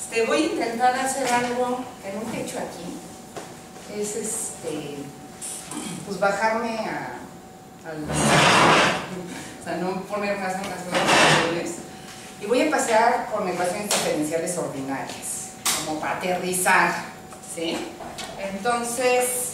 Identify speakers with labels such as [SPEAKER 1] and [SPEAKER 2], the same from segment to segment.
[SPEAKER 1] Voy a intentar hacer algo que nunca he hecho aquí. Es pues bajarme o sea, no poner más en las variables. Y voy a empezar con ecuaciones diferenciales ordinarias, como para aterrizar, ¿sí? Entonces,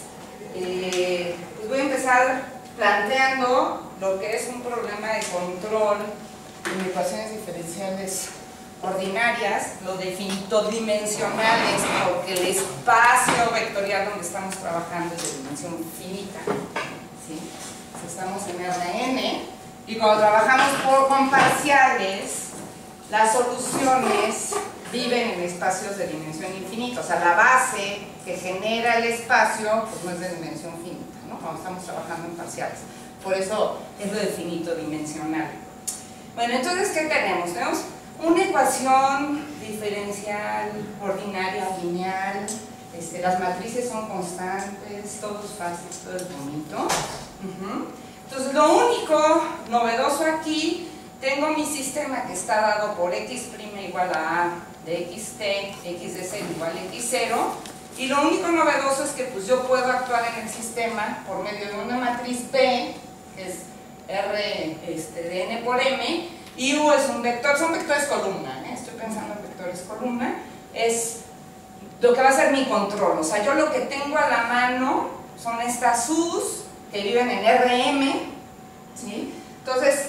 [SPEAKER 1] pues voy a empezar planteando lo que es un problema de control en ecuaciones diferenciales ordinarias, lo de finitodimensionales, porque el espacio vectorial donde estamos trabajando es de dimensión finita, ¿sí? Estamos en Rn, y cuando trabajamos con parciales, las soluciones viven en espacios de dimensión infinita, o sea, la base que genera el espacio pues no es de dimensión finita, ¿no? Cuando estamos trabajando en parciales. Por eso es lo de finitodimensional. Bueno, entonces, ¿qué tenemos? Tenemos una ecuación diferencial, ordinaria, lineal, las matrices son constantes, todo es fácil, todo es bonito. Entonces, lo único novedoso aquí, tengo mi sistema que está dado por x' igual a a de xt, x de 0 igual a x0, y lo único novedoso es que pues, yo puedo actuar en el sistema por medio de una matriz B, que es R de n por m, y U es un vector, son vectores columna, estoy pensando en vectores columna, es lo que va a ser mi control, o sea, yo lo que tengo a la mano son estas U's que viven en Rm, ¿sí? Entonces,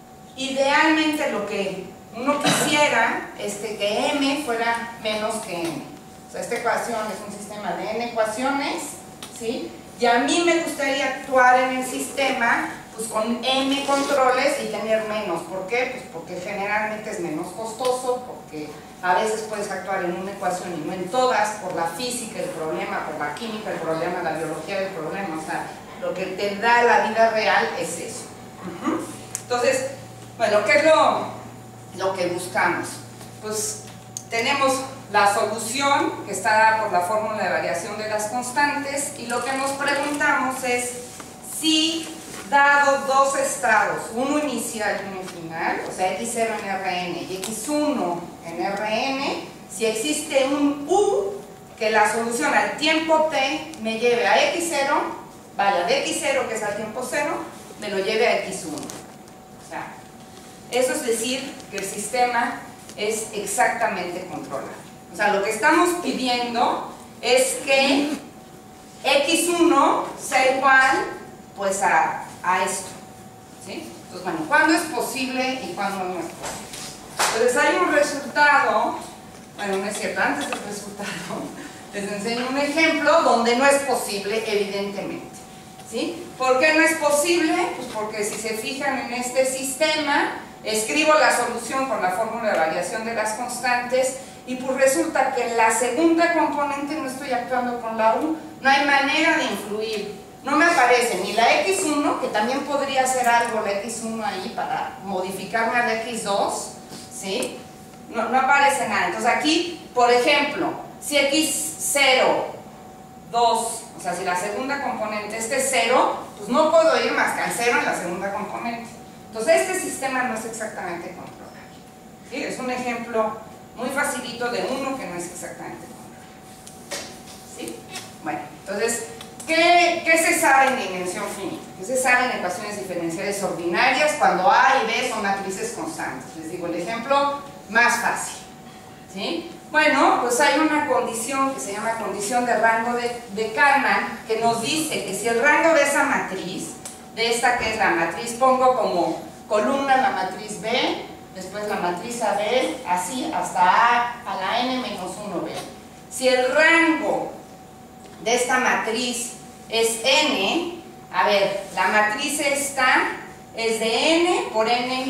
[SPEAKER 1] idealmente lo que uno quisiera es que m fuera menos que n, o sea, esta ecuación es un sistema de n ecuaciones, ¿sí? Y a mí me gustaría actuar en el sistema pues con m controles y tener menos. ¿Por qué? Pues porque generalmente es menos costoso, porque a veces puedes actuar en una ecuación y no en todas, por la física el problema, por la química el problema, la biología el problema, o sea, lo que te da la vida real es eso. Entonces, bueno, ¿qué es lo que buscamos? Pues tenemos la solución que está dada por la fórmula de variación de las constantes, y lo que nos preguntamos es si, dado dos estados, uno inicial y uno final, o sea, x0 en Rn y x1 en Rn, si existe un U que la solución al tiempo t me lleve a x0, vaya, de x0 que es al tiempo 0, me lo lleve a x1. O sea, eso es decir que el sistema es exactamente controlable. O sea, lo que estamos pidiendo es que x1 sea igual pues a esto, ¿sí? Entonces, bueno, ¿cuándo es posible y cuándo no es posible? Entonces hay un resultado, bueno, no es cierto, antes del resultado les enseño un ejemplo donde no es posible, evidentemente, ¿sí? ¿Por qué no es posible? Pues porque si se fijan en este sistema, escribo la solución con la fórmula de variación de las constantes, y pues resulta que en la segunda componente no estoy actuando con la U, no hay manera de influir. No me aparece ni la x1, que también podría hacer algo la x1 ahí para modificarme a la x2, ¿sí? No aparece nada. Entonces aquí, por ejemplo, si x0, 2, o sea, si la segunda componente es 0, pues no puedo ir más que al 0 en la segunda componente. Entonces este sistema no es exactamente controlable, ¿sí? Es un ejemplo muy facilito de uno que no es exactamente controlable, ¿sí? Bueno, entonces, ¿qué se sabe en dimensión finita? ¿Qué se sabe en ecuaciones diferenciales ordinarias cuando A y B son matrices constantes? Les digo el ejemplo más fácil, ¿sí? Bueno, pues hay una condición que se llama condición de rango de Kalman, que nos dice que si el rango de esa matriz, de esta que es la matriz, pongo como columna la matriz B, después la matriz AB, así hasta A la n menos 1B. Si el rango de esta matriz es n, a ver, la matriz esta es de n por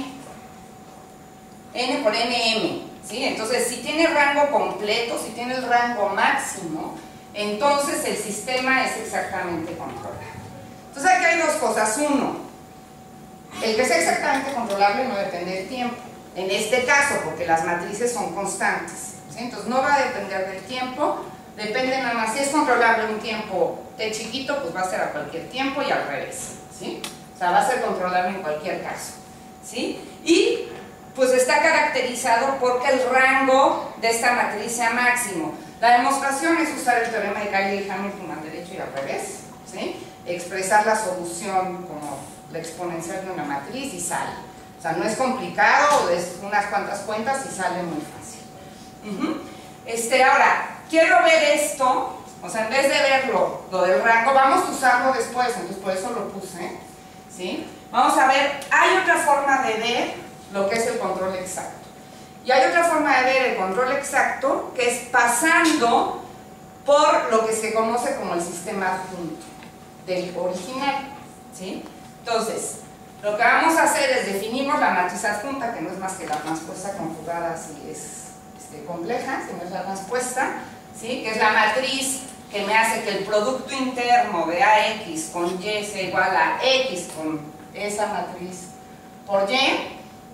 [SPEAKER 1] nm, ¿sí? Entonces, si tiene rango completo, si tiene el rango máximo, entonces el sistema es exactamente controlable. Entonces, aquí hay dos cosas. Uno, el que sea exactamente controlable no depende del tiempo. En este caso, porque las matrices son constantes, ¿sí? Entonces, no va a depender del tiempo. Depende nada más, si es controlable un tiempo t chiquito, pues va a ser a cualquier tiempo y al revés, ¿sí? O sea, va a ser controlable en cualquier caso, ¿sí? Y pues está caracterizado porque el rango de esta matriz sea máximo. La demostración es usar el teorema de Cayley y Hamilton al derecho y al revés, ¿sí? Expresar la solución como la exponencial de una matriz y sale. O sea, no es complicado, es unas cuantas cuentas y sale muy fácil. Ahora, quiero ver esto, o sea, en vez de verlo, lo del rango, vamos a usarlo después, entonces por eso lo puse, ¿sí? Vamos a ver, hay otra forma de ver lo que es el control exacto. Y hay otra forma de ver el control exacto, que es pasando por lo que se conoce como el sistema adjunto del original, ¿sí? Entonces, lo que vamos a hacer es definimos la matriz adjunta, que no es más que la transpuesta conjugada si es compleja, si no es la transpuesta, ¿sí? Que es la matriz que me hace que el producto interno de AX con Y sea igual a X con esa matriz por Y.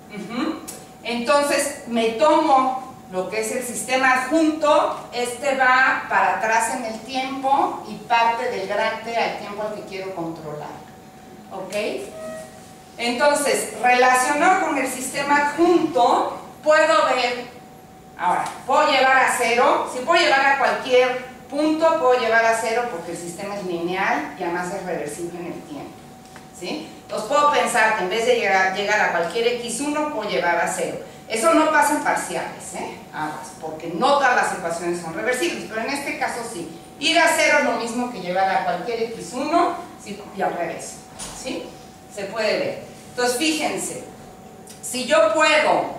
[SPEAKER 1] Entonces me tomo lo que es el sistema adjunto, va para atrás en el tiempo y parte del gran T al tiempo al que quiero controlar, ¿ok? Entonces, relacionado con el sistema adjunto, puedo ver, ahora, puedo llevar a cero, si puedo llevar a cualquier punto, puedo llevar a cero porque el sistema es lineal y además es reversible en el tiempo, ¿sí? Entonces puedo pensar que en vez de llegar a cualquier x1, puedo llevar a cero. Eso no pasa en parciales, porque no todas las ecuaciones son reversibles, pero en este caso sí. Ir a cero es lo mismo que llevar a cualquier x1 y al revés, ¿sí? Se puede ver. Entonces fíjense, si puedo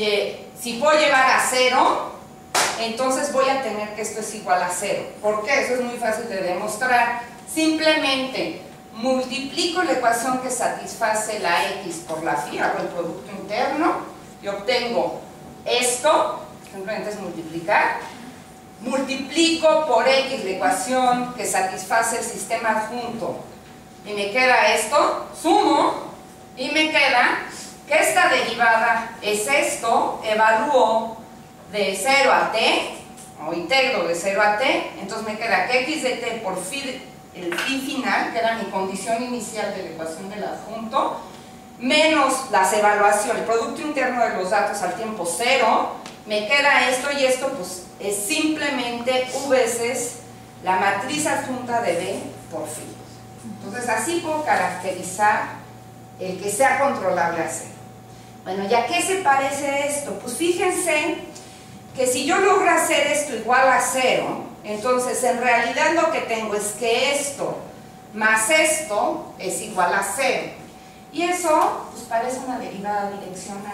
[SPEAKER 1] llevar a cero, entonces voy a tener que esto es igual a cero. ¿Por qué? Eso es muy fácil de demostrar. Simplemente multiplico la ecuación que satisface la x por la phi, hago el producto interno y obtengo esto, simplemente es multiplicar. Multiplico por x la ecuación que satisface el sistema adjunto y me queda esto, sumo y me queda que esta derivada es esto, evalúo de 0 a t, o integro de 0 a t, entonces me queda que x de t por phi, el phi final, que era mi condición inicial de la ecuación del adjunto, menos las evaluaciones, el producto interno de los datos al tiempo 0, me queda esto y esto, pues es simplemente v veces la matriz adjunta de B por phi. Entonces así puedo caracterizar el que sea controlable a cero. Bueno, ¿y a qué se parece esto? Pues fíjense que si yo logro hacer esto igual a cero, entonces en realidad lo que tengo es que esto más esto es igual a cero. Y eso pues parece una derivada direccional.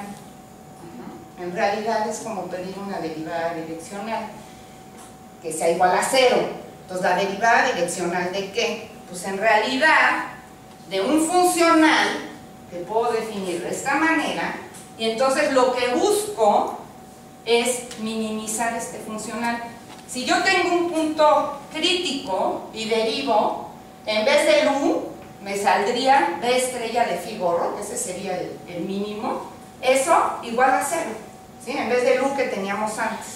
[SPEAKER 1] En realidad es como pedir una derivada direccional que sea igual a cero. Entonces, ¿la derivada direccional de qué? Pues en realidad de un funcional que puedo definir de esta manera, y entonces lo que busco es minimizar este funcional. Si yo tengo un punto crítico y derivo, en vez del u, me saldría b estrella de phi gorro, que ese sería el mínimo, eso igual a cero, ¿sí? En vez del u que teníamos antes.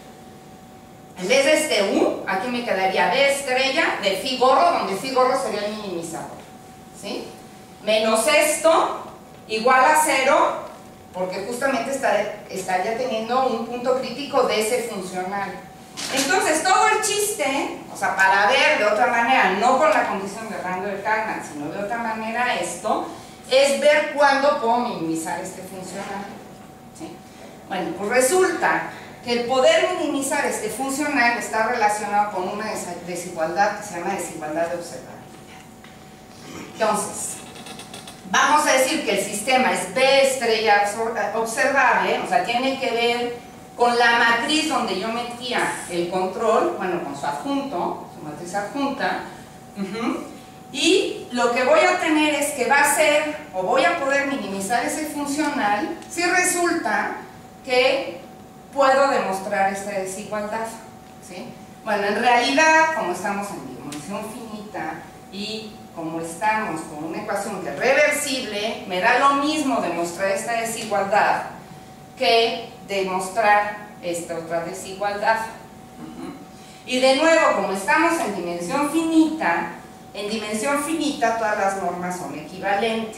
[SPEAKER 1] En vez de este u, aquí me quedaría b estrella de phi gorro, donde phi gorro sería el minimizador, ¿sí? Menos esto, igual a cero, porque justamente estaría teniendo un punto crítico de ese funcional. Entonces, todo el chiste, o sea, para ver de otra manera, no con la condición de rango de Kalman, sino de otra manera esto, es ver cuándo puedo minimizar este funcional, ¿sí? Bueno, pues resulta que el poder minimizar este funcional está relacionado con una desigualdad que se llama desigualdad de observabilidad. Entonces, vamos a decir que el sistema es B estrella observable, o sea, tiene que ver con la matriz donde yo metía el control, bueno, con su adjunto, su matriz adjunta, y lo que voy a tener es que va a ser, o voy a poder minimizar ese funcional si resulta que puedo demostrar esta desigualdad, ¿sí? Bueno, en realidad, como estamos en dimensión finita y como estamos con una ecuación que es reversible, me da lo mismo demostrar esta desigualdad que demostrar esta otra desigualdad. Y de nuevo, como estamos en dimensión finita todas las normas son equivalentes,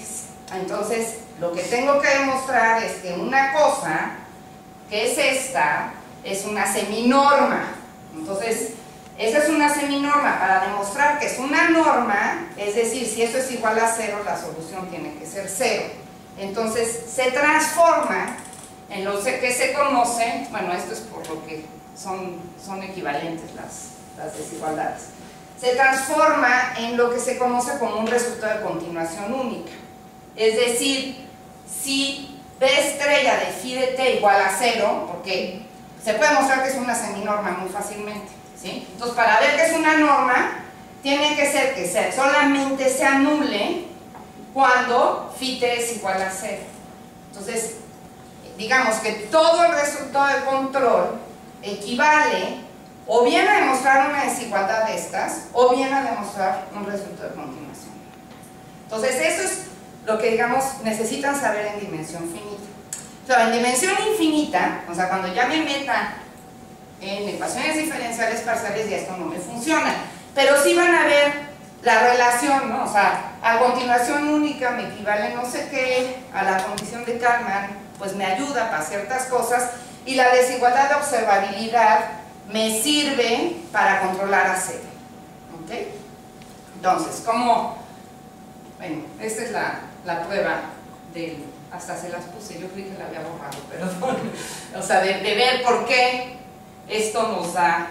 [SPEAKER 1] Entonces, lo que tengo que demostrar es que una cosa, que es esta, es una seminorma. Entonces, esa es una seminorma. Para demostrar que es una norma, es decir, si esto es igual a 0, la solución tiene que ser 0. Entonces, se transforma en lo que se conoce, bueno, esto es por lo que son equivalentes las desigualdades. Se transforma en lo que se conoce como un resultado de continuación única. Es decir, si B estrella de phi de t igual a 0, porque se puede mostrar que es una seminorma muy fácilmente, ¿sí? Entonces, para ver que es una norma, tiene que ser que solamente se anule cuando phi t es igual a 0. Entonces, digamos que todo el resultado de control equivale o bien a demostrar una desigualdad de estas, o bien a demostrar un resultado de continuación. Entonces, eso es lo que, digamos, necesitan saber en dimensión finita. O sea, en dimensión infinita, o sea, cuando ya me meta en ecuaciones diferenciales parciales, ya esto no me funciona. Pero sí van a ver la relación, ¿no? O sea, a continuación única me equivale no sé qué, a la condición de Kalman, pues me ayuda para ciertas cosas, y la desigualdad de observabilidad me sirve para controlar a 0. ¿Ok? Entonces, ¿cómo? Bueno, esta es la prueba del... Hasta se las puse, yo creí que la había borrado, perdón. O sea, de ver por qué esto nos da,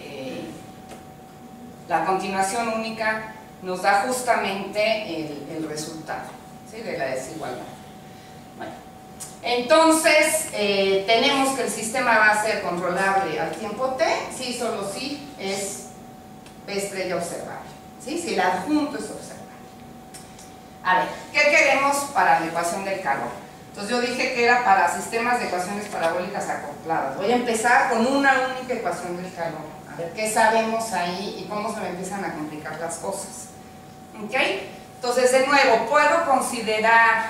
[SPEAKER 1] la continuación única nos da justamente el resultado, ¿sí? De la desigualdad. Bueno, entonces, tenemos que el sistema va a ser controlable al tiempo t, si solo si es B estrella observable, ¿sí? Si el adjunto es observable. A ver, ¿qué queremos para la ecuación del calor? Entonces yo dije que era para sistemas de ecuaciones parabólicas acopladas. Voy a empezar con una única ecuación del calor. A ver qué sabemos ahí y cómo se me empiezan a complicar las cosas. ¿Ok? Entonces, de nuevo, puedo considerar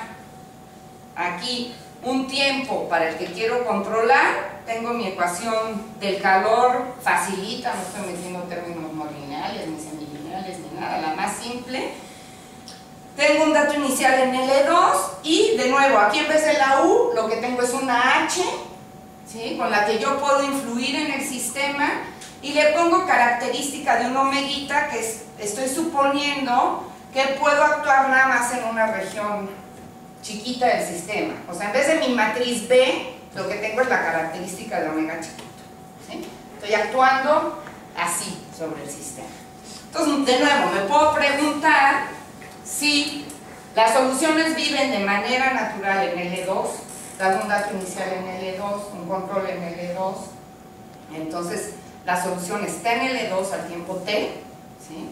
[SPEAKER 1] aquí un tiempo para el que quiero controlar. Tengo mi ecuación del calor, facilita, no estoy metiendo términos no lineales, ni semilineales, ni nada, la más simple. Tengo un dato inicial en L2 y, de nuevo, aquí en vez de la U, lo que tengo es una H, ¿sí? Con la que yo puedo influir en el sistema, y le pongo característica de un omeguita que estoy suponiendo que puedo actuar nada más en una región chiquita del sistema. O sea, en vez de mi matriz B, lo que tengo es la característica de omega chiquito, ¿sí? Estoy actuando así sobre el sistema. Entonces, de nuevo, me puedo preguntar si las soluciones viven de manera natural en L2, dando un dato inicial en L2, un control en L2, entonces la solución está en L2 al tiempo t, ¿sí?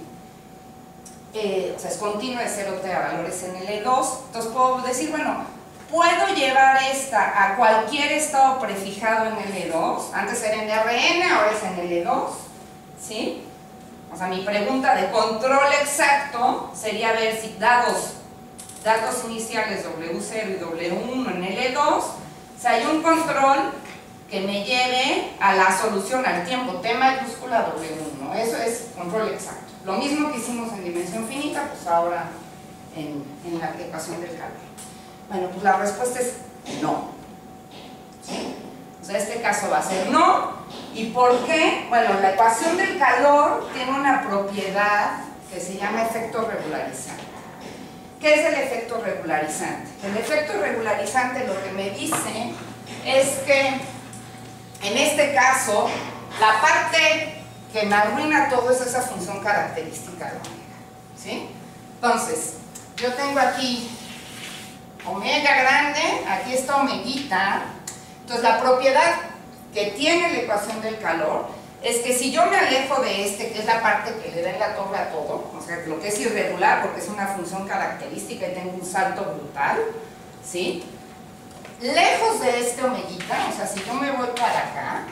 [SPEAKER 1] O sea, es continua de 0t a valores en L2, entonces puedo decir, bueno, puedo llevar esta a cualquier estado prefijado en L2, antes era en Rn, ahora es en L2, ¿sí? O sea, mi pregunta de control exacto sería ver si dados iniciales W0 y W1 en L2, si hay un control que me lleve a la solución al tiempo T mayúscula W1. Eso es control exacto. Lo mismo que hicimos en dimensión finita, pues ahora en la ecuación del calor. Bueno, pues la respuesta es no. ¿Sí? O sea, este caso va a ser no. ¿Y por qué? Bueno, la ecuación del calor tiene una propiedad que se llama efecto regularizante. ¿Qué es el efecto regularizante? El efecto regularizante lo que me dice es que, en este caso, la parte que me arruina todo es esa función característica de omega, ¿sí? Entonces, yo tengo aquí omega grande, aquí está omeguita. Entonces, la propiedad que tiene la ecuación del calor es que si yo me alejo de este, que es la parte que le da en la torre a todo, o sea, lo que es irregular porque es una función característica y tengo un salto brutal, ¿sí? Lejos de este omeguita, o sea, si yo me voy para acá,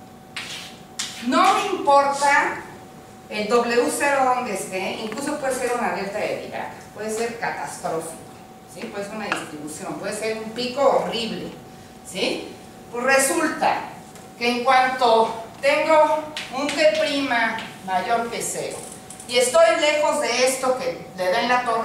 [SPEAKER 1] no me importa el W0 donde esté, incluso puede ser una delta de Dirac, puede ser catastrófico, ¿sí? Puede ser una distribución, puede ser un pico horrible, ¿sí? Pues resulta que en cuanto tengo un T' mayor que 0 y estoy lejos de esto que le da en la torre porque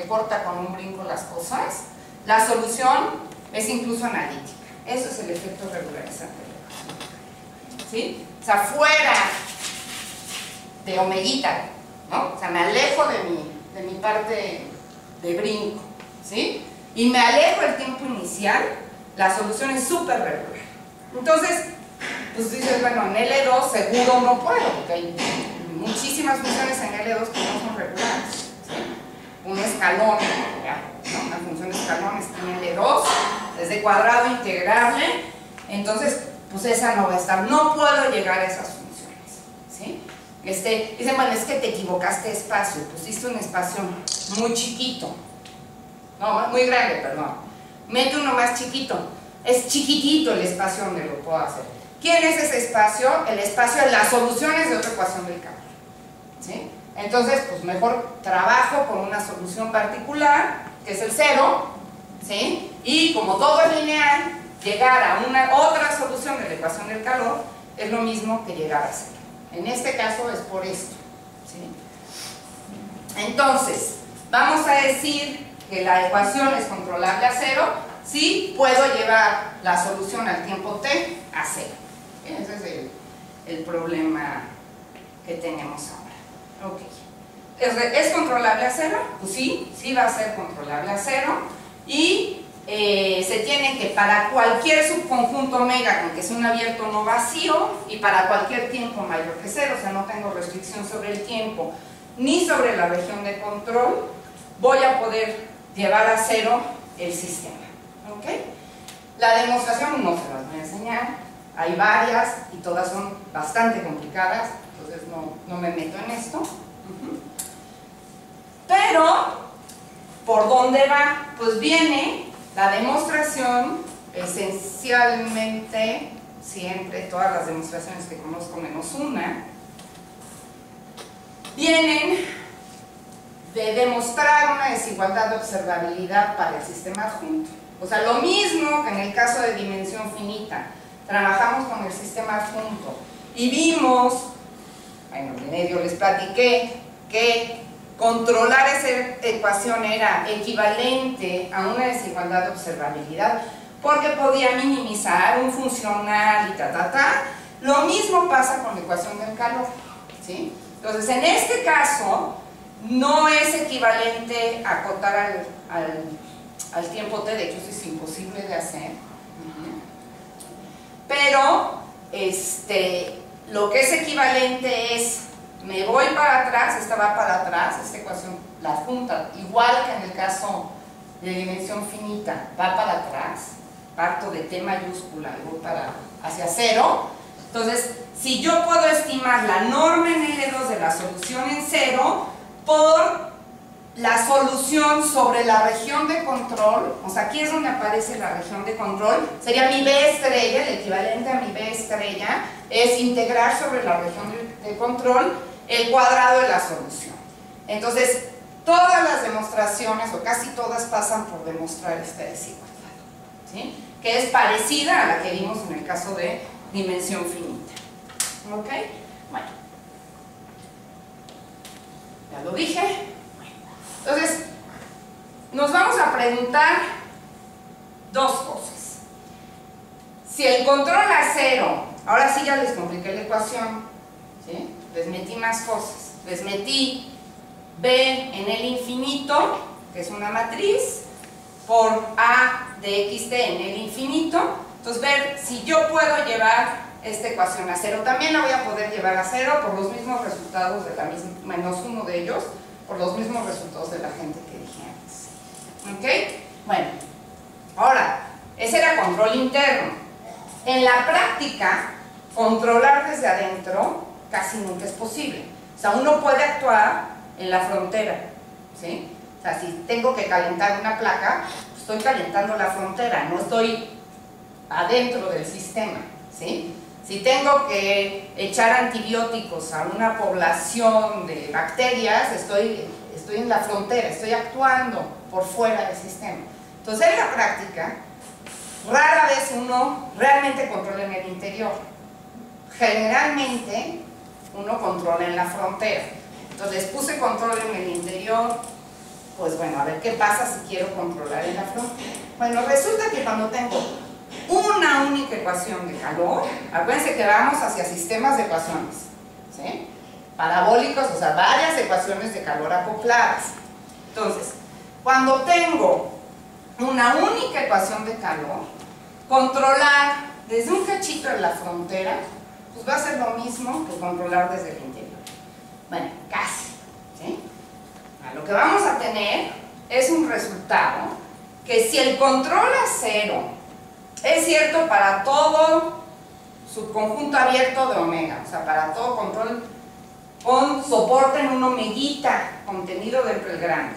[SPEAKER 1] que corta con un brinco las cosas, la solución es incluso analítica. Eso es el efecto regularizante de ecuación. ¿Sí? O sea, fuera de omeguita, ¿no? O sea, me alejo de mi parte de brinco, ¿sí? Y me alejo del tiempo inicial, la solución es súper regular. Entonces, pues dices, bueno, en L2 seguro no puedo, porque hay muchísimas funciones en L2 que no son regulares, ¿sí? Un escalón, ¿no? Una función de escalón está en L2, es de cuadrado integrable, entonces, pues esa no va a estar, no puedo llegar a esas funciones, ¿sí? Dicen, bueno, es que te equivocaste de espacio, pusiste un espacio muy chiquito, no, muy grande, perdón, mete uno más chiquito, es chiquitito el espacio donde lo puedo hacer. ¿Quién es ese espacio? El espacio de las soluciones de otra ecuación del calor, ¿sí? Entonces, pues mejor trabajo con una solución particular, que es el 0, ¿sí? Y como todo es lineal, llegar a una otra solución de la ecuación del calor es lo mismo que llegar a 0. En este caso es por esto, ¿sí? Entonces, vamos a decir que la ecuación es controlable a 0 si puedo llevar la solución al tiempo t a 0. Ese es el problema que tenemos ahora. Ok. ¿Es controlable a 0? Pues sí, sí va a ser controlable a 0. Y se tiene que, para cualquier subconjunto omega con que sea un abierto no vacío, y para cualquier tiempo mayor que 0, o sea, no tengo restricción sobre el tiempo ni sobre la región de control, voy a poder llevar a 0 el sistema. ¿Ok? La demostración no se las voy a enseñar, hay varias y todas son bastante complicadas, entonces no me meto en esto. Pero, ¿por dónde va? Pues viene la demostración, esencialmente, siempre, todas las demostraciones que conozco menos una, vienen de demostrar una desigualdad de observabilidad para el sistema adjunto. O sea, lo mismo que en el caso de dimensión finita, trabajamos con el sistema adjunto y vimos, bueno, medio les platiqué que controlar esa ecuación era equivalente a una desigualdad de observabilidad porque podía minimizar un funcional y Lo mismo pasa con la ecuación del calor, ¿sí? Entonces, en este caso, no es equivalente a acotar al tiempo t, de hecho eso es imposible de hacer. Pero lo que es equivalente es, me voy para atrás, esta va para atrás, esta ecuación, la junta, igual que en el caso de dimensión finita, va para atrás, parto de t mayúscula y voy hacia 0. Entonces, si yo puedo estimar la norma en L2 de la solución en 0 por la solución sobre la región de control, o sea, aquí es donde aparece la región de control, sería mi B estrella, el equivalente a mi B estrella, es integrar sobre la región de control el cuadrado de la solución. Entonces, todas las demostraciones, o casi todas, pasan por demostrar esta desigualdad, ¿sí? Que es parecida a la que vimos en el caso de dimensión finita. ¿Ok? Bueno. Ya lo dije. Entonces, nos vamos a preguntar dos cosas. Si el control a 0, ahora sí ya les compliqué la ecuación, ¿sí? Les metí más cosas. Les metí B en el infinito, que es una matriz, por A de xt en el infinito. Entonces, ver si yo puedo llevar esta ecuación a 0. También la voy a poder llevar a 0 por los mismos resultados de la misma, menos uno de ellos, por los mismos resultados de la gente que dije antes. ¿Ok? Bueno, ahora, ese era control interno. En la práctica, controlar desde adentro casi nunca es posible. O sea, uno puede actuar en la frontera, ¿sí? O sea, si tengo que calentar una placa, estoy calentando la frontera, no estoy adentro del sistema, ¿sí? Si tengo que echar antibióticos a una población de bacterias, estoy en la frontera, estoy actuando por fuera del sistema. Entonces, en la práctica, rara vez uno realmente controla en el interior. Generalmente, uno controla en la frontera. Entonces, puse control en el interior pues bueno, a ver qué pasa si quiero controlar en la frontera. Bueno, resulta que cuando tengo una única ecuación de calor, acuérdense que vamos hacia sistemas de ecuaciones, ¿sí? Parabólicos, o sea, varias ecuaciones de calor acopladas. Entonces, cuando tengo una única ecuación de calor, controlar desde un cachito en la frontera, pues va a ser lo mismo que controlar desde el interior. Bueno, casi, ¿sí? Lo que vamos a tener es un resultado que si el control a cero es cierto para todo subconjunto abierto de omega, o sea, para todo control con soporte en una omeguita contenido dentro del grande,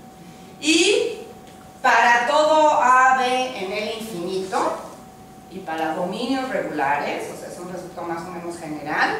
[SPEAKER 1] y para todo AB en el infinito, y para dominios regulares, o sea, es un resultado más o menos general,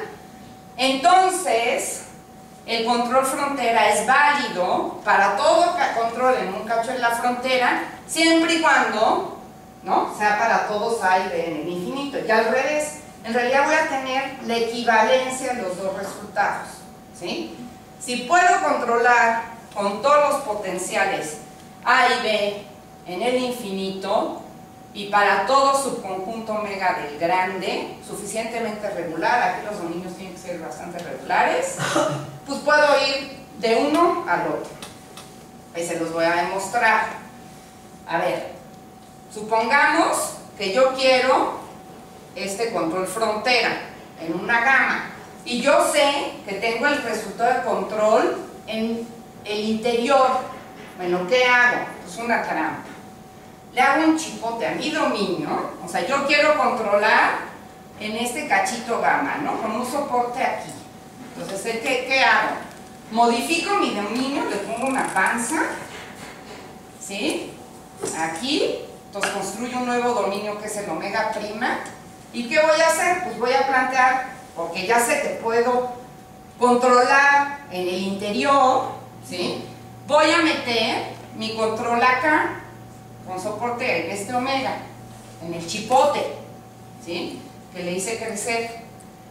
[SPEAKER 1] entonces el control frontera es válido para todo control en un cacho en la frontera, siempre y cuando, ¿no?, sea para todos A y B en el infinito. Y al revés, en realidad voy a tener la equivalencia de los dos resultados, ¿sí? Si puedo controlar con todos los potenciales A y B en el infinito, y para todo subconjunto omega del grande, suficientemente regular, aquí los dominios tienen que ser bastante regulares, pues puedo ir de uno al otro. Ahí se los voy a demostrar. A ver, supongamos que yo quiero este control frontera en una gama, y yo sé que tengo el resultado de control en el interior. Bueno, ¿qué hago? Pues una trampa. Le hago un chipote a mi dominio, o sea, yo quiero controlar en este cachito gamma, ¿no?, con un soporte aquí. Entonces, ¿qué hago? Modifico mi dominio, le pongo una panza, ¿sí?, aquí, entonces construyo un nuevo dominio que es el omega prima. ¿Y qué voy a hacer? Pues voy a plantear, porque ya sé que puedo controlar en el interior, ¿sí?, voy a meter mi control acá, con soporte en este omega, en el chipote, ¿sí?, que le hice crecer.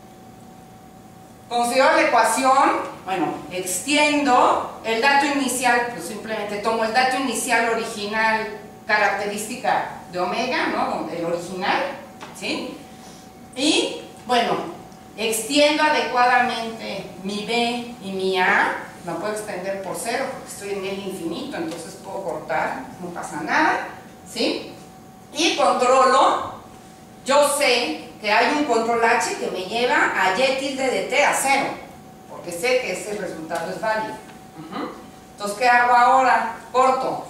[SPEAKER 1] Considero la ecuación, bueno, extiendo el dato inicial, pues simplemente tomo el dato inicial original, característica de omega, ¿no?, el original, ¿sí?, y bueno, extiendo adecuadamente mi B y mi A. No puedo extender por cero porque estoy en el infinito, entonces puedo cortar, no pasa nada, ¿sí? Y controlo, yo sé que hay un control H que me lleva a Y tilde de T a cero, porque sé que ese resultado es válido. Entonces, ¿qué hago ahora? Corto.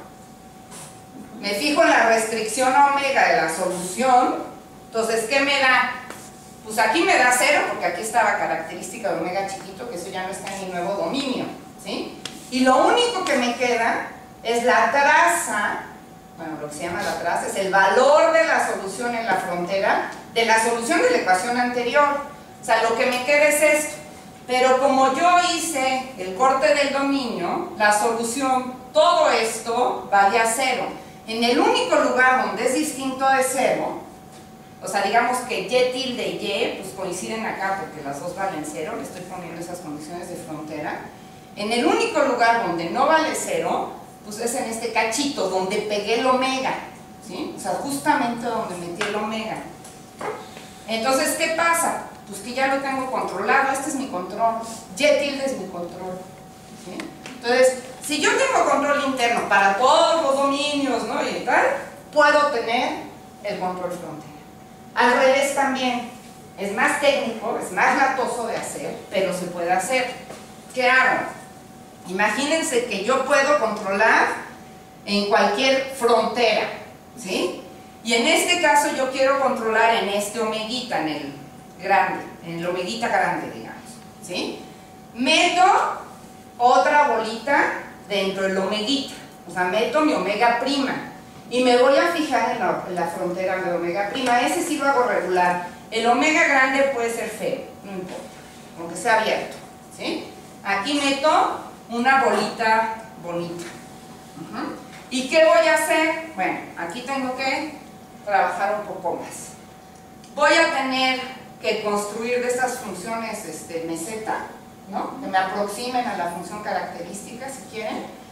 [SPEAKER 1] Me fijo en la restricción a omega de la solución. Entonces, ¿qué me da? Pues aquí me da cero, porque aquí está la característica de omega chiquito, que eso ya no está en mi nuevo dominio, ¿sí? Y lo único que me queda es la traza, bueno, lo que se llama la traza es el valor de la solución en la frontera, de la solución de la ecuación anterior. O sea, lo que me queda es esto. Pero como yo hice el corte del dominio, la solución, todo esto valía cero. En el único lugar donde es distinto de cero, o sea, digamos que Y tilde y Y, pues coinciden acá porque las dos valen cero, le estoy poniendo esas condiciones de frontera. En el único lugar donde no vale cero, pues es en este cachito, donde pegué el omega, ¿sí? O sea, justamente donde metí el omega. Entonces, ¿qué pasa? Pues que ya lo tengo controlado, este es mi control, Y tilde es mi control, ¿sí? Entonces, si yo tengo control interno para todos los dominios, ¿no?, y tal, puedo tener el control frontera. Al revés también, es más técnico, es más latoso de hacer, pero se puede hacer. ¿Qué hago? Imagínense que yo puedo controlar en cualquier frontera, ¿sí? Y en este caso yo quiero controlar en este omeguita, en el grande, en el omeguita grande, digamos, ¿sí? Meto otra bolita dentro del omeguita, o sea, meto mi omega prima. Y me voy a fijar en la frontera de omega prima, ese sí lo hago regular. El omega grande puede ser feo, no importa, aunque sea abierto, ¿sí? Aquí meto una bolita bonita. ¿Y qué voy a hacer? Bueno, aquí tengo que trabajar un poco más. Voy a tener que construir de estas funciones meseta, ¿no?, que me aproximen a la función característica, si quieren.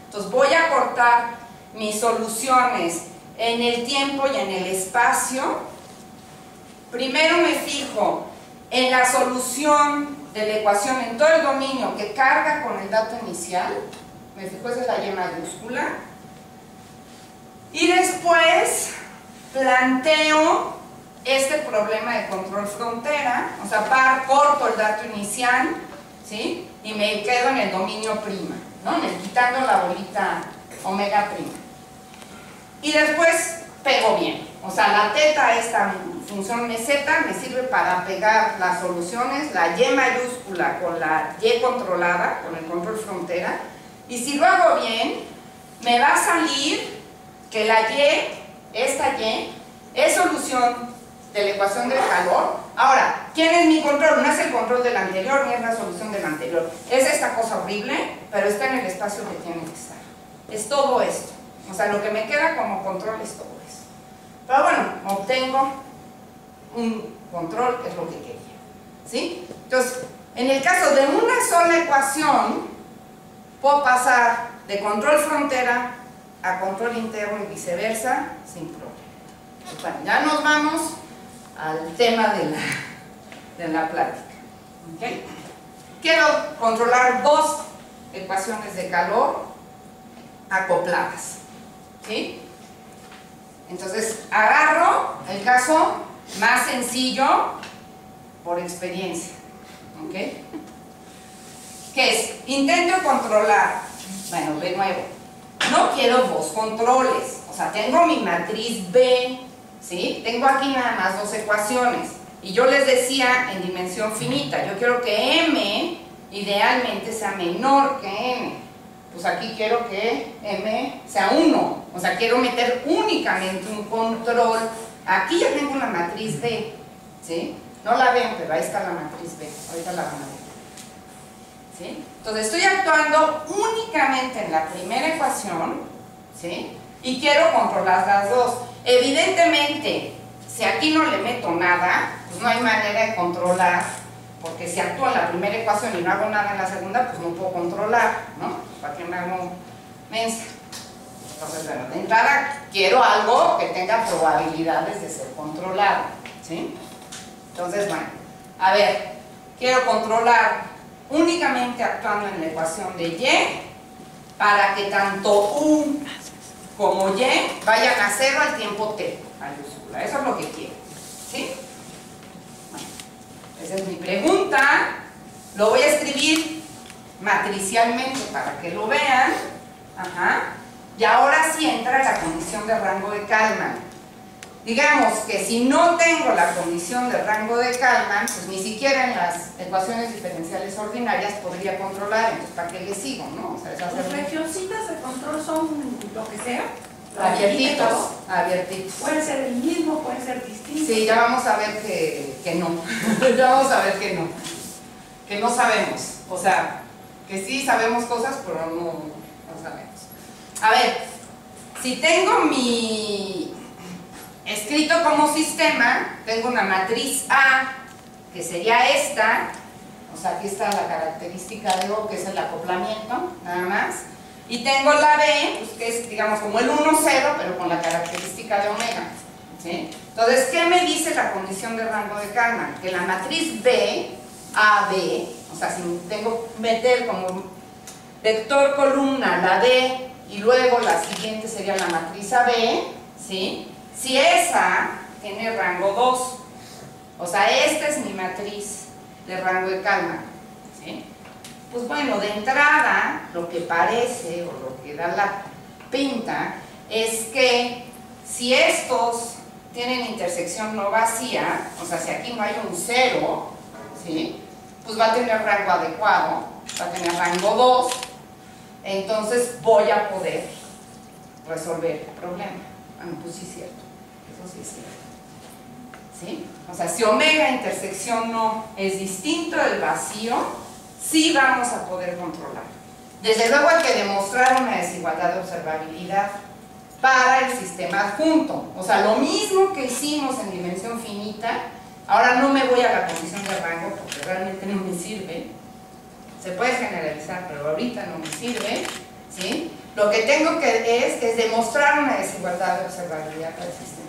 [SPEAKER 1] Entonces voy a cortar mis soluciones en el tiempo y en el espacio. Primero me fijo en la solución de la ecuación en todo el dominio que carga con el dato inicial. Me fijo, esa es la Y mayúscula. Y después planteo este problema de control frontera, o sea, corto el dato inicial, ¿sí? Y me quedo en el dominio prima, ¿no? Quitando la bolita omega prima. Y después pego bien, o sea, la teta, esta función meseta, me sirve para pegar las soluciones, la Y mayúscula con la Y controlada, con el control frontera, y si lo hago bien, me va a salir que la Y, esta Y, es solución de la ecuación del calor. Ahora, ¿quién es mi control? No es el control del anterior, ni es la solución del anterior. Es esta cosa horrible, pero está en el espacio que tiene que estar. Es todo esto. O sea, lo que me queda como control es todo esto. Pero bueno, obtengo un control, que es lo que quería. ¿Sí? Entonces, en el caso de una sola ecuación, puedo pasar de control frontera a control interno y viceversa sin problema. Pues bueno, ya nos vamos al tema de la plática. ¿Okay? Quiero controlar dos ecuaciones de calor acopladas. ¿Sí? Entonces, agarro el caso más sencillo por experiencia. ¿Ok? ¿Qué es? Intento controlar. Bueno, de nuevo, no quiero dos controles. O sea, tengo mi matriz B, ¿sí? Tengo aquí nada más dos ecuaciones. Y yo les decía en dimensión finita, yo quiero que M idealmente sea menor que N. Pues aquí quiero que M sea 1. O sea, quiero meter únicamente un control. Aquí ya tengo una matriz B, ¿sí? No la ven, pero ahí está la matriz B. Ahorita la van a ver. ¿Sí? Entonces estoy actuando únicamente en la primera ecuación, ¿sí? Y quiero controlar las dos. Evidentemente, si aquí no le meto nada, pues no hay manera de controlar, porque si actúo en la primera ecuación y no hago nada en la segunda, pues no puedo controlar, ¿no? ¿Para qué me hago mensa? Entonces, bueno, de entrada quiero algo que tenga probabilidades de ser controlado, ¿sí? Entonces, bueno, a ver, quiero controlar únicamente actuando en la ecuación de Y para que tanto U como Y vayan a 0 al tiempo T mayúscula. Eso es lo que quiero, ¿sí? Bueno, esa es mi pregunta. Lo voy a escribir matricialmente para que lo vean. Ajá. Y ahora sí entra la condición de rango de Kalman. Digamos que si no tengo la condición de rango de Kalman, pues ni siquiera en las ecuaciones diferenciales ordinarias podría controlar. Entonces, ¿para qué le sigo, no? O sea,
[SPEAKER 2] Las regioncitas de control son lo que sea.
[SPEAKER 1] Abiertitos, abiertitos.
[SPEAKER 2] Puede ser el mismo, puede ser distinto.
[SPEAKER 1] Sí, ya vamos a ver que no. Ya vamos a ver que no. Que no sabemos. O sea, que sí sabemos cosas, pero no sabemos. A ver, si tengo mi escrito como sistema, tengo una matriz A, que sería esta. O sea, aquí está la característica de O, que es el acoplamiento, nada más. Y tengo la B, pues, que es, digamos, como el 1, 0, pero con la característica de omega, ¿sí? Entonces, ¿qué me dice la condición de rango de Kalman? Que la matriz B, AB, o sea, si tengo que meter como vector columna la D y luego la siguiente sería la matriz AB, ¿sí? Si esa tiene rango 2, o sea, esta es mi matriz de rango de Kalman, ¿sí? Pues bueno, de entrada, lo que parece o lo que da la pinta es que si estos tienen intersección no vacía, o sea, si aquí no hay un 0, ¿sí? Pues va a tener rango adecuado, va a tener rango 2, entonces voy a poder resolver el problema. Bueno, pues sí es cierto, eso sí es cierto. ¿Sí? O sea, si omega intersección no es distinto del vacío, sí vamos a poder controlar. Desde luego hay que demostrar una desigualdad de observabilidad para el sistema adjunto. O sea, lo mismo que hicimos en dimensión finita, ahora no me voy a la condición de rango porque realmente no me sirve. Se puede generalizar, pero ahorita no me sirve, ¿sí? lo que tengo que es demostrar una desigualdad de observabilidad para el sistema.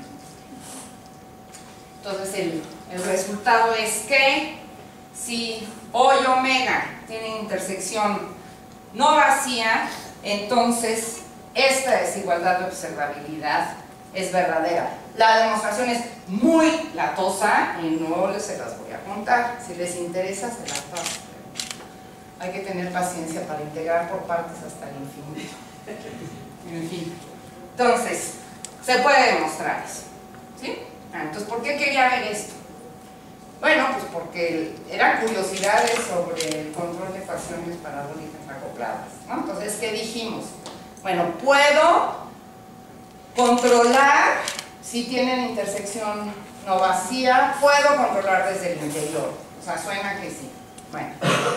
[SPEAKER 1] Entonces el resultado es que si O y omega tienen intersección no vacía, entonces esta desigualdad de observabilidad es verdadera. La demostración es muy latosa y no se las voy a contar. Si les interesa, se las paso. Hay que tener paciencia para integrar por partes hasta el infinito. En fin. Entonces, se puede demostrar eso. ¿Sí? Entonces, ¿por qué quería ver esto? Bueno, pues porque eran curiosidades sobre el control de ecuaciones parabólicas acopladas, ¿no? Entonces, ¿qué dijimos? Bueno, puedo controlar si tienen intersección no vacía, puedo controlar desde el interior. O sea, suena que sí. Bueno.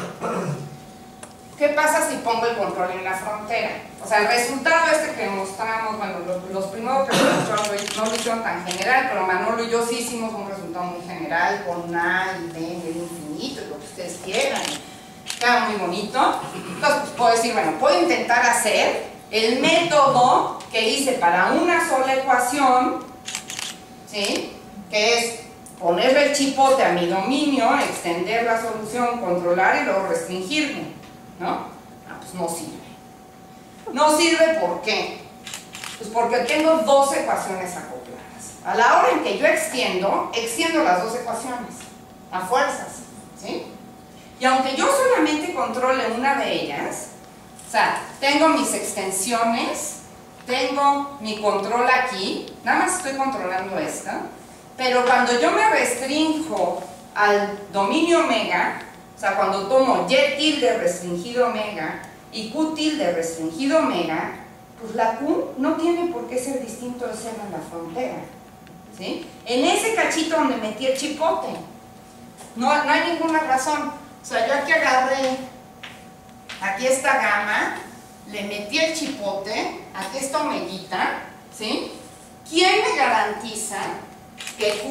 [SPEAKER 1] ¿Qué pasa si pongo el control en la frontera? O sea, el resultado que mostramos, bueno, los primeros que no lo hicieron tan general, pero Manolo y yo sí hicimos un resultado muy general con A y B en el infinito, lo que ustedes quieran. Queda muy bonito. Entonces, pues, puedo decir, bueno, puedo intentar hacer el método que hice para una sola ecuación, ¿sí? Que es ponerle el chipote a mi dominio, extender la solución, controlar y luego restringirme, ¿no? Pues no sirve. No sirve, ¿por qué? Pues porque tengo dos ecuaciones acopladas. A la hora en que yo extiendo las dos ecuaciones, a fuerzas, ¿sí? Y aunque yo solamente controle una de ellas, o sea, tengo mis extensiones, tengo mi control aquí, nada más estoy controlando esta, pero cuando yo me restrinjo al dominio omega, o sea, cuando tomo y tilde restringido omega y q tilde restringido omega, pues la q no tiene por qué ser distinto de cero en la frontera, ¿sí? En ese cachito donde metí el chipote, no hay ninguna razón. O sea, yo aquí agarré, aquí esta gamma, le metí el chipote, aquí esta omeguita, ¿sí? ¿Quién me garantiza que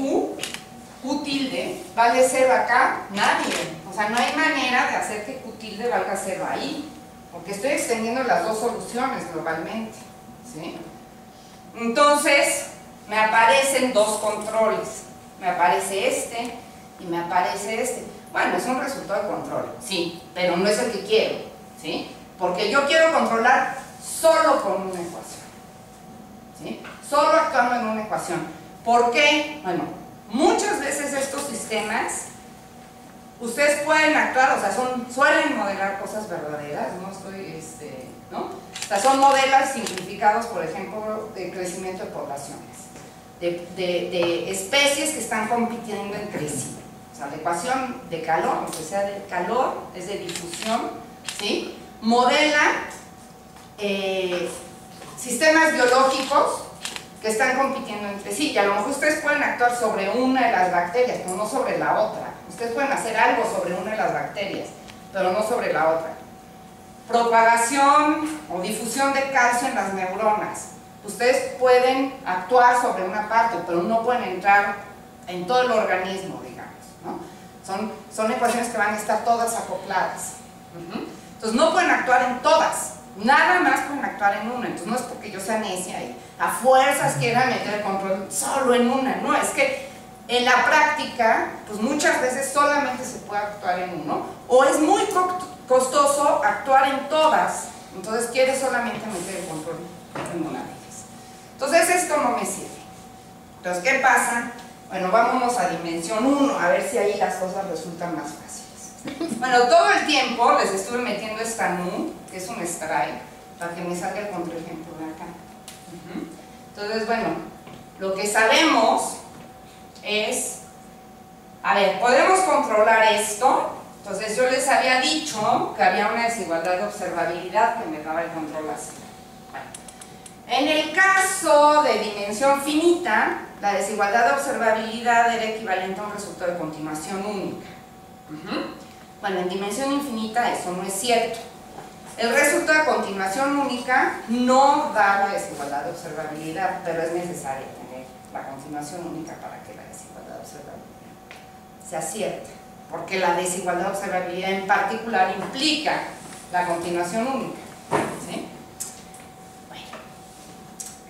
[SPEAKER 1] Q tilde vale cero acá? Nadie. O sea, no hay manera de hacer que Q tilde valga cero ahí, porque estoy extendiendo las dos soluciones globalmente, ¿sí? Entonces, me aparecen dos controles. Me aparece este y me aparece este. Bueno, es un resultado de control, sí, pero no es el que quiero, ¿sí? Porque yo quiero controlar solo con una ecuación, ¿sí? Solo actuando en una ecuación. ¿Por qué? Bueno, muchas veces estos sistemas, ustedes pueden actuar, o sea, suelen modelar cosas verdaderas, no estoy, ¿no? O sea, son modelos simplificados, por ejemplo, de crecimiento de poblaciones, de especies que están compitiendo entre sí. O sea, la ecuación de calor, aunque sea de calor, es de difusión, ¿sí? Modela sistemas biológicos que están compitiendo entre sí, y a lo mejor ustedes pueden actuar sobre una de las bacterias, pero no sobre la otra. Ustedes pueden hacer algo sobre una de las bacterias, pero no sobre la otra. Propagación o difusión de calcio en las neuronas. Ustedes pueden actuar sobre una parte, pero no pueden entrar en todo el organismo, digamos, ¿no? Son ecuaciones que van a estar todas acopladas. Entonces no pueden actuar en todas, nada más pueden actuar en una. Entonces no es porque yo sea necia y a fuerzas quiera meter el control solo en una, no, es que en la práctica, pues muchas veces solamente se puede actuar en uno, o es muy costoso actuar en todas, entonces quiere solamente meter el control en una de ellas. Entonces esto no me sirve. Entonces, ¿qué pasa? Bueno, vámonos a dimensión 1, a ver si ahí las cosas resultan más fáciles. Bueno, todo el tiempo les estuve metiendo esta nu, que es un strike, para que me salga el contraejemplo de acá. Entonces, bueno, lo que sabemos es, a ver, podemos controlar esto. Entonces yo les había dicho que había una desigualdad de observabilidad que me daba el control así. Bueno, en el caso de dimensión finita, la desigualdad de observabilidad era equivalente a un resultado de continuación única. Bueno, en dimensión infinita eso no es cierto. El resultado de continuación única no da la desigualdad de observabilidad, pero es necesario tener la continuación única para que la desigualdad de observabilidad sea cierta, porque la desigualdad de observabilidad en particular implica la continuación única, ¿sí?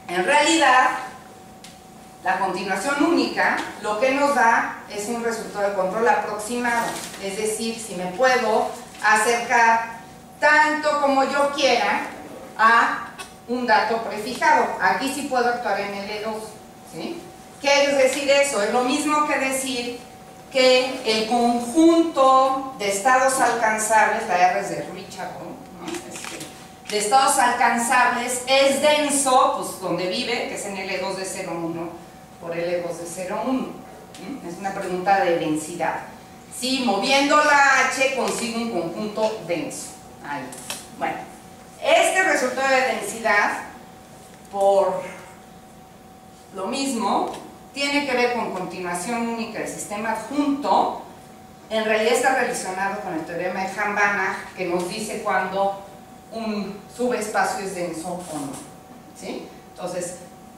[SPEAKER 1] En realidad, la continuación única lo que nos da es un resultado de control aproximado, es decir, si me puedo acercar tanto como yo quiera a un dato prefijado. Aquí sí puedo actuar en L2, ¿sí? ¿Qué es decir eso? Es lo mismo que decir que el conjunto de estados alcanzables, la R es de Richard, ¿no? De estados alcanzables es denso, pues donde vive, que es en L2 de 0,1 por L2 de 0,1. Es una pregunta de densidad. Sí, moviendo la H consigo un conjunto denso. Ahí. Bueno, este resultado de densidad, por lo mismo, tiene que ver con continuación única del sistema adjunto. En realidad está relacionado con el teorema de Hahn-Banach, que nos dice cuando un subespacio es denso o no, ¿sí? Entonces,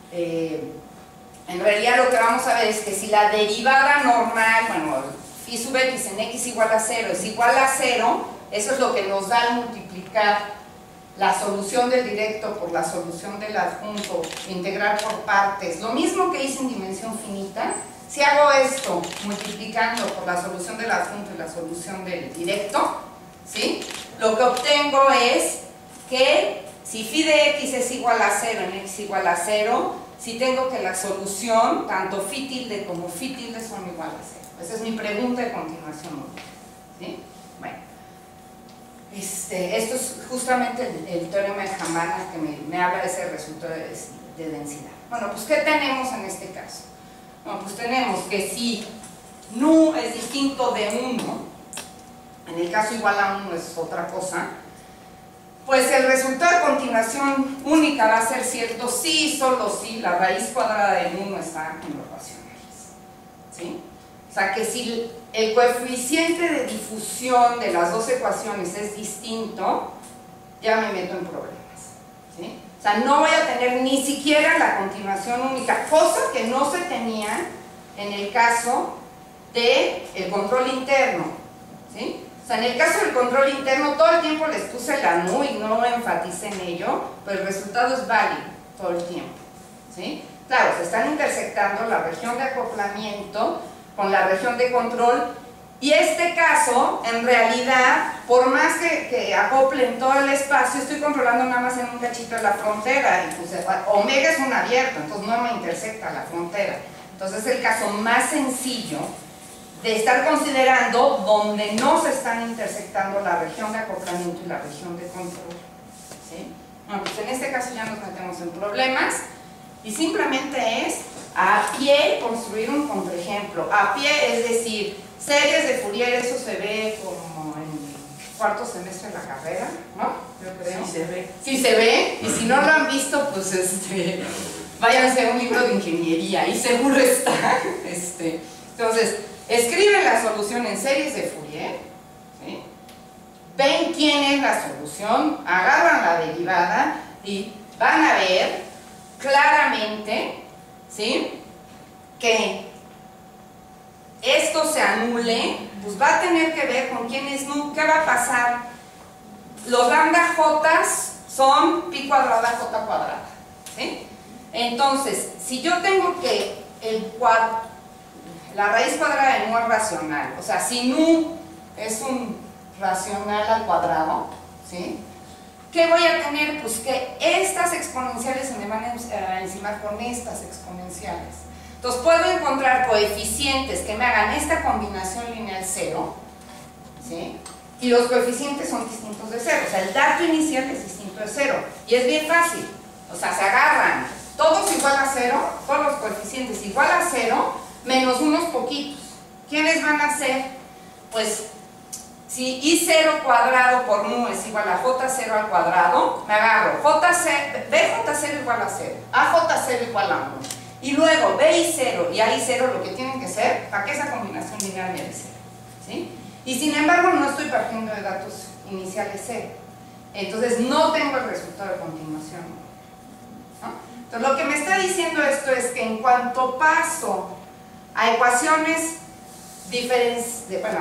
[SPEAKER 1] en realidad lo que vamos a ver es que si la derivada normal, bueno, phi sub x en x igual a 0 es igual a 0, eso es lo que nos da al multiplicar la solución del directo por la solución del adjunto, integrar por partes, lo mismo que hice en dimensión finita. Si hago esto multiplicando por la solución del adjunto y la solución del directo, ¿sí? Lo que obtengo es que si phi de x es igual a 0 en x igual a 0, si tengo que la solución, tanto phi tilde como phi tilde son igual a 0. Esa es mi pregunta de continuación, ¿sí? Bueno, esto es justamente el teorema de Hahn-Banach que me habla de ese resultado de densidad. Bueno, pues ¿qué tenemos en este caso? Bueno, pues tenemos que si nu es distinto de 1, en el caso igual a 1 es otra cosa, pues el resultado de continuación única va a ser cierto si, solo si la raíz cuadrada de 1 está en los racionales, ¿sí? O sea que si el coeficiente de difusión de las dos ecuaciones es distinto, ya me meto en problemas, ¿sí? O sea, no voy a tener ni siquiera la continuación única, cosa que no se tenía en el caso del control interno, ¿sí? O sea, en el caso del control interno todo el tiempo les puse la nu y no enfaticé en ello, pero el resultado es válido todo el tiempo, ¿sí? Claro, se están intersectando la región de acoplamiento con la región de control, y este caso, en realidad, por más que acoplen todo el espacio, estoy controlando nada más en un cachito de la frontera, y pues omega es un abierto, entonces no me intersecta la frontera. Entonces es el caso más sencillo de estar considerando donde no se están intersectando la región de acoplamiento y la región de control, ¿sí? Bueno, pues en este caso ya nos metemos en problemas, y simplemente es a pie construir un contraejemplo. A pie es decir, series de Fourier, eso se ve como en el cuarto semestre de la carrera, ¿no? Yo creo.
[SPEAKER 2] Sí se ve.
[SPEAKER 1] Sí se ve, y si no lo han visto, pues váyanse a un libro de ingeniería, y seguro está. Entonces, escriben la solución en series de Fourier, ¿sí? Ven quién es la solución, agarran la derivada y van a ver claramente, ¿sí?, que esto se anule, pues va a tener que ver con quién es nu. ¿Qué va a pasar? Los lambda jotas son pi cuadrada j cuadrada, ¿sí? Entonces, si yo tengo que la raíz cuadrada de nu es racional, o sea, si nu es un racional al cuadrado, ¿sí?, ¿qué voy a tener? Pues que estas exponenciales se me van a encimar con estas exponenciales. Entonces puedo encontrar coeficientes que me hagan esta combinación lineal 0, ¿sí?, y los coeficientes son distintos de 0, o sea, el dato inicial es distinto de 0, y es bien fácil, o sea, se agarran todos igual a 0, todos los coeficientes igual a 0, menos unos poquitos. ¿Quiénes van a ser? Pues, si I0 cuadrado por nu es igual a J0 al cuadrado, me agarro BJ0 igual a 0, AJ0 igual a 1, y luego BI0 y AI0 lo que tienen que ser para que esa combinación lineal me dé 0, ¿sí? Y sin embargo no estoy partiendo de datos iniciales 0, entonces no tengo el resultado de continuación, ¿no? Entonces lo que me está diciendo esto es que en cuanto paso a ecuaciones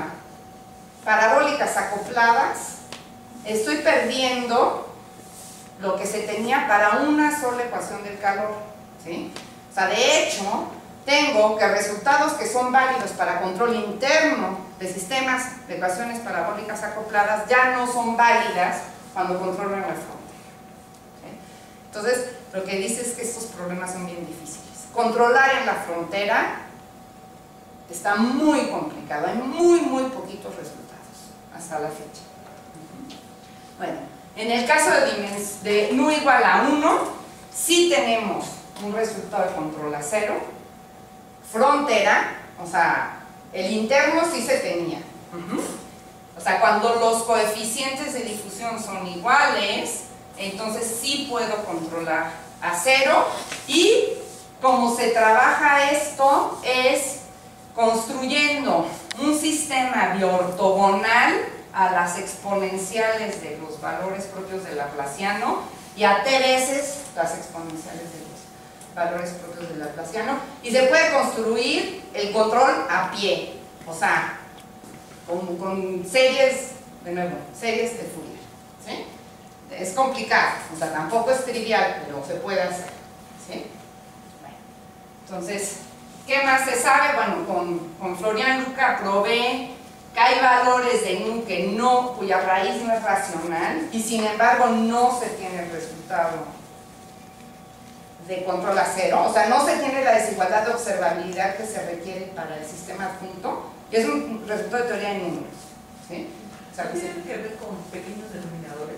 [SPEAKER 1] parabólicas acopladas, estoy perdiendo lo que se tenía para una sola ecuación del calor, ¿sí? O sea, de hecho, tengo que resultados que son válidos para control interno de sistemas de ecuaciones parabólicas acopladas ya no son válidas cuando controlan la frontera, ¿sí? Entonces, lo que dice es que estos problemas son bien difíciles. Controlar en la frontera está muy complicado, hay muy poquitos resultados hasta la fecha. Bueno, en el caso de nu igual a 1, sí tenemos un resultado de control a 0, frontera, o sea, el interno sí se tenía. O sea, cuando los coeficientes de difusión son iguales, entonces sí puedo controlar a 0, y como se trabaja esto es construyendo un sistema biortogonal a las exponenciales de los valores propios del laplaciano y a t veces las exponenciales de los valores propios del laplaciano, y se puede construir el control a pie, o sea, con series, de nuevo, series de Fourier, ¿sí? Es complicado, o sea, tampoco es trivial, pero se puede hacer, ¿sí? Bueno, entonces, ¿qué más se sabe? Bueno, con Florian Luca probé que hay valores de nu cuya raíz no es racional, y sin embargo no se tiene el resultado de control a 0, o sea, no se tiene la desigualdad de observabilidad que se requiere para el sistema adjunto, y es un resultado de teoría de números, ¿sí? O sea,
[SPEAKER 2] ¿Tiene que ver con pequeños denominadores?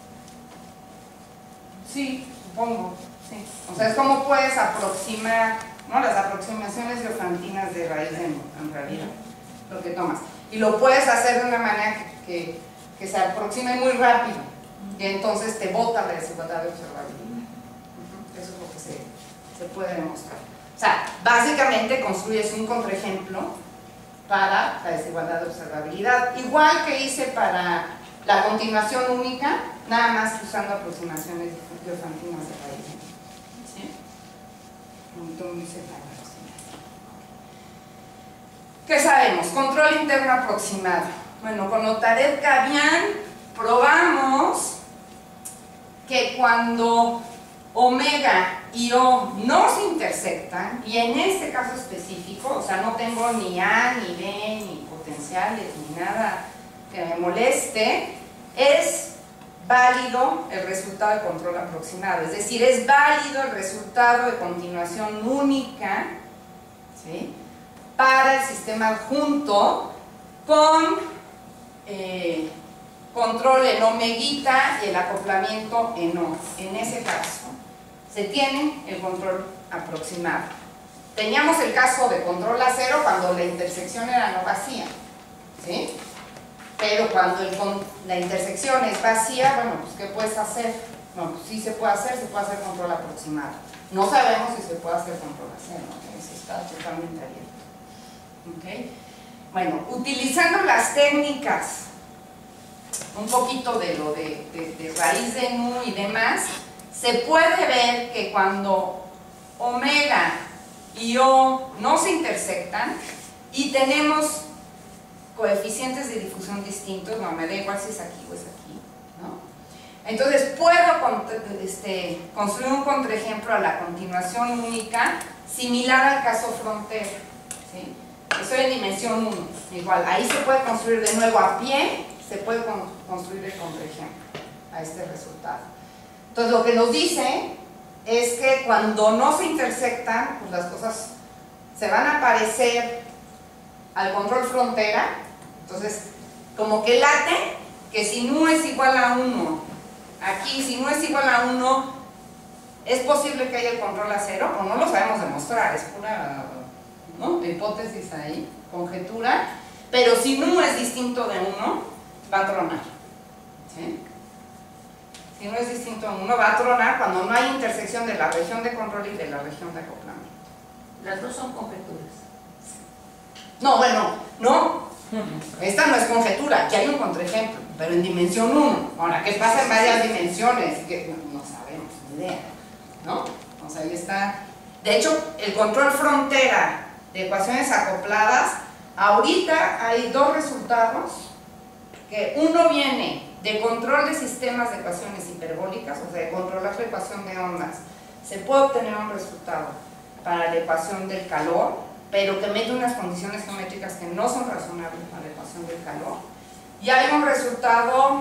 [SPEAKER 1] Sí, supongo, sí. O sea, es como puedes aproximar, ¿no? Las aproximaciones diofantinas de raíz de nu, en realidad, lo que tomas. Y lo puedes hacer de una manera que se aproxime muy rápido, y entonces te bota la desigualdad de observabilidad. Eso es lo que se puede demostrar. O sea, básicamente construyes un contraejemplo para la desigualdad de observabilidad, igual que hice para la continuación única, nada más que usando aproximaciones diofantinas de raíz, ¿sí? Entonces, ¿qué sabemos? Control interno aproximado. Bueno, con Otaret-Kavian probamos que cuando omega y O no se intersectan, y en este caso específico, o sea, no tengo ni A, ni B, ni potenciales, ni nada que me moleste, es válido el resultado de control aproximado, es decir, es válido el resultado de continuación única, ¿sí?, para el sistema adjunto con control en omeguita y el acoplamiento en O. En ese caso se tiene el control aproximado. Teníamos el caso de control a 0 cuando la intersección era no vacía, ¿sí? Pero cuando la intersección es vacía, bueno, pues ¿qué puedes hacer? Bueno, pues sí se puede hacer control aproximado. No sabemos si se puede hacer control a 0, ¿no? Eso está totalmente abierto. ¿Okay? Bueno, utilizando las técnicas, un poquito de lo de raíz de nu y demás, se puede ver que cuando omega y O no se intersectan y tenemos coeficientes de difusión distintos, no me da igual si es aquí o es aquí, ¿no? Entonces puedo construir un contraejemplo a la continuación única similar al caso frontera, ¿sí? Estoy en dimensión 1, igual, ahí se puede construir de nuevo a pie, se puede construir el contraejemplo a este resultado. Entonces lo que nos dice es que cuando no se intersectan, pues las cosas se van a parecer al control frontera. Entonces, como que late que si nu es igual a 1, aquí si nu es igual a 1, es posible que haya el control a 0, o no lo sabemos demostrar, es pura, ¿no?, hipótesis ahí, conjetura, pero si nu es distinto de 1, va a tronar, ¿sí? Si no es distinto a 1, va a tronar cuando no hay intersección de la región de control y de la región de acoplamiento.
[SPEAKER 2] Las dos son conjeturas.
[SPEAKER 1] No, bueno, no. Esta no es conjetura, aquí hay un contraejemplo, pero en dimensión 1. Ahora, ¿qué pasa en varias dimensiones? Que no sabemos, ni idea, ¿no? O sea, ahí está. De hecho, el control frontera de ecuaciones acopladas, ahorita hay dos resultados, que uno viene de control de sistemas de ecuaciones hiperbólicas, o sea, de controlar la ecuación de ondas, se puede obtener un resultado para la ecuación del calor, pero que mete unas condiciones geométricas que no son razonables para la ecuación del calor. Y hay un resultado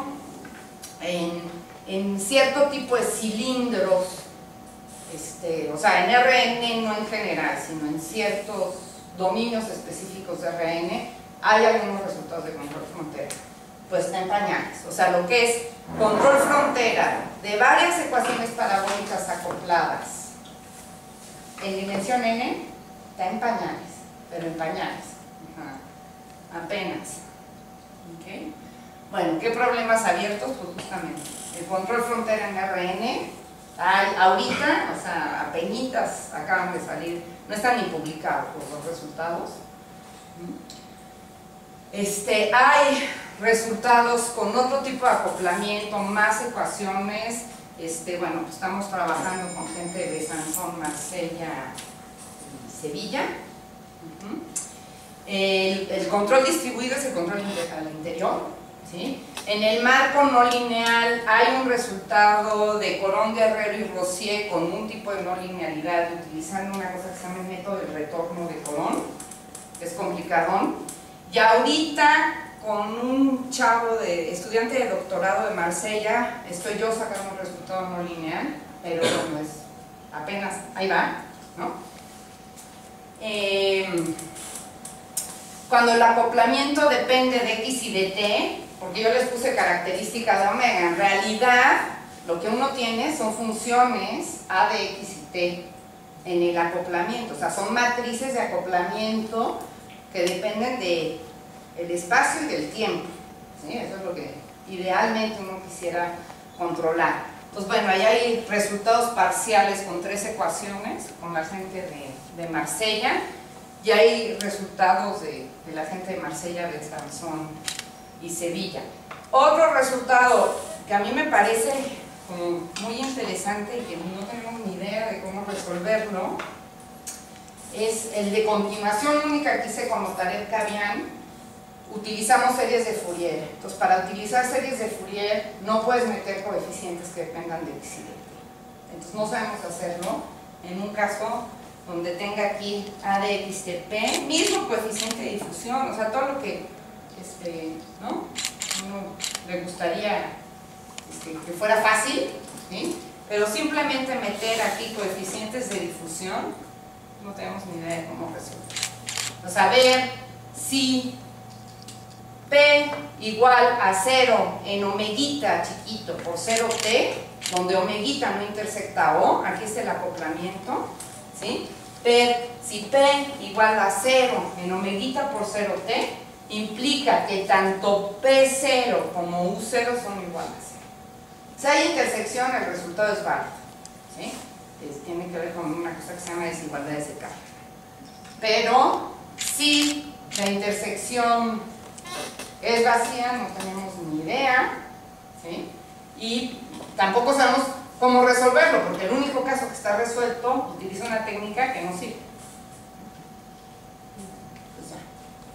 [SPEAKER 1] en cierto tipo de cilindros, o sea, en RN no en general, sino en ciertos dominios específicos de RN, hay algunos resultados de control frontera. Pues está en pañales. O sea, lo que es control frontera de varias ecuaciones parabólicas acopladas en dimensión n, está en pañales, pero en pañales. Apenas. ¿Okay? Bueno, ¿qué problemas abiertos? Pues justamente el control frontera en RN. Hay ahorita, o sea, apenitas acaban de salir, no están ni publicados los resultados. Hay resultados con otro tipo de acoplamiento, más ecuaciones. Bueno, pues estamos trabajando con gente de Besanzón, Marsella y Sevilla. El control distribuido es el control al interior. ¿Sí? En el marco no lineal hay un resultado de Corón, Guerrero y Rossier con un tipo de no linealidad utilizando una cosa que se llama el método del retorno de Corón, que es complicadón. Y ahorita con un chavo estudiante de doctorado de Marsella estoy yo sacando un resultado no lineal, pero bueno, es apenas, ahí va, ¿no? Cuando el acoplamiento depende de X y de T, porque yo les puse características de omega, en realidad lo que uno tiene son funciones A de X y T en el acoplamiento, o sea, son matrices de acoplamiento que dependen del espacio y del tiempo, ¿sí? Eso es lo que idealmente uno quisiera controlar. Entonces, bueno, ahí hay resultados parciales con 3 ecuaciones, con la gente de Marsella, y hay resultados de la gente de Marsella, de Besanzón y Sevilla. Otro resultado que a mí me parece como muy interesante y que no tenemos ni idea de cómo resolverlo es el de continuación única que hice con Otaret Kavian. Utilizamos series de Fourier. Entonces, para utilizar series de Fourier no puedes meter coeficientes que dependan de X y de T. Entonces no sabemos hacerlo en un caso donde tenga aquí A de X de P, mismo coeficiente de difusión, o sea, todo lo que ¿no? Uno le gustaría que fuera fácil, ¿sí? Pero simplemente meter aquí coeficientes de difusión no tenemos ni idea de cómo resolver. O sea, ver si P igual a 0 en omeguita chiquito por 0T, donde omeguita no intersecta O, aquí es el acoplamiento, ¿sí? Ver si P igual a 0 en omeguita por 0T implica que tanto P0 como U0 son iguales a 0. Si hay intersección, el resultado es válido, ¿sí? Tiene que ver con una cosa que se llama desigualdades de carga. Pero si la intersección es vacía, no tenemos ni idea, ¿sí? Y tampoco sabemos cómo resolverlo, porque el único caso que está resuelto utiliza una técnica que no sirve. Pues ya.